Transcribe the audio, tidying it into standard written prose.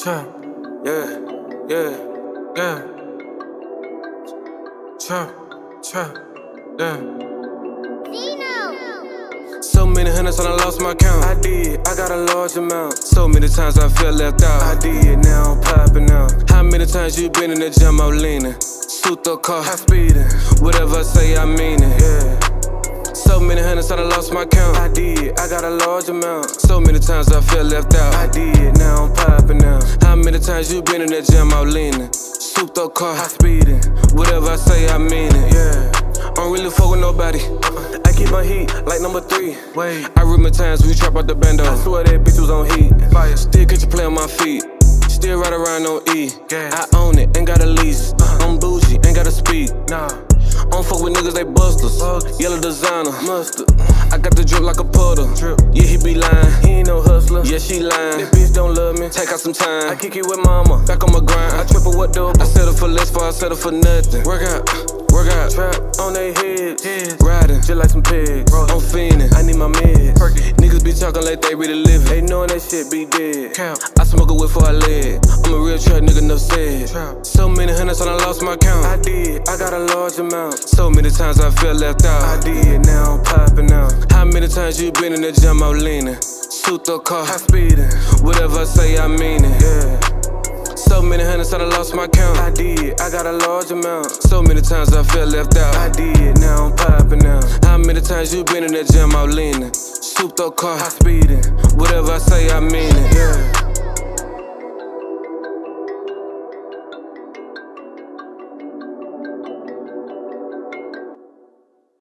Trap, yeah, yeah, yeah. Trap, yeah. So many hundreds and I lost my count. I did, I got a large amount. So many times I felt left out. I did, now I'm popping out. How many times you been in the gym, I'm leaning? Suit the car, high speeding. Whatever I say, I mean it, yeah. So many hundreds and I lost my count. I did, I got a large amount. So many times I felt left out. I did, now I'm popping out. How many times you been in the gym, I'm leaning? Suit the car, high speeding. Whatever I say, I mean it, yeah. I don't really fuck with nobody. I keep my heat like number 3. Wait, I remember times we trap out the bando. I swear that bitch was on heat. Fire, still catch a play on my feet. Still ride around on E. I own it, ain't got a lease. I'm bougie, ain't gotta speak. Nah, I don't fuck with niggas, they busters. Yellow designer, mustard. I got the drip like a puddle. Yeah, he be lying. He ain't no hustler. Yeah, she lying. That bitch don't love me. Take out some time. I kick it with mama. Back on my grind. I triple what double. I settle for less, for I settle for nothing. Work out. Trap on they heads. Riding just like some pigs. I'm fiending. I need my meds. Niggas be talking like they really living. They knowing that shit be dead. I smoke a whip before I live. I'm a real trap nigga, enough said. So many hundreds and I lost my count. I did, I got a large amount. So many times I felt left out. I did, now I'm popping out. How many times you been in the gym, I'm leaning? Suit the car, high speeding. Whatever I say, I mean it, yeah. So many hundreds and I lost my count. I did, I got a large amount. So many times I felt left out. I did, now I'm popping out. How many times you been in the gym, I'm leaning? Suit the car, high speeding. Whatever I say, I mean it, yeah.